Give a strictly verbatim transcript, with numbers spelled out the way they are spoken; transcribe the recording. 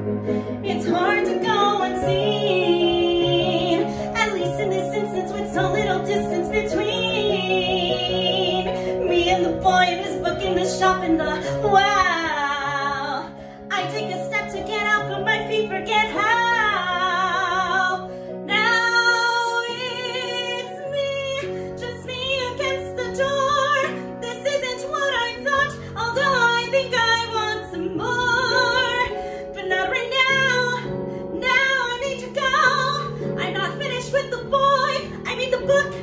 It's hard to go unseen, at least in this instance with so little distance between me and the boy in his book in the shop in the wow. I take a step to get out, but my feet forget how. Now it's me, just me against the door. This isn't what I thought, although I think I want some more. But not right now, now I need to go. I'm not finished with the boy, I mean the book.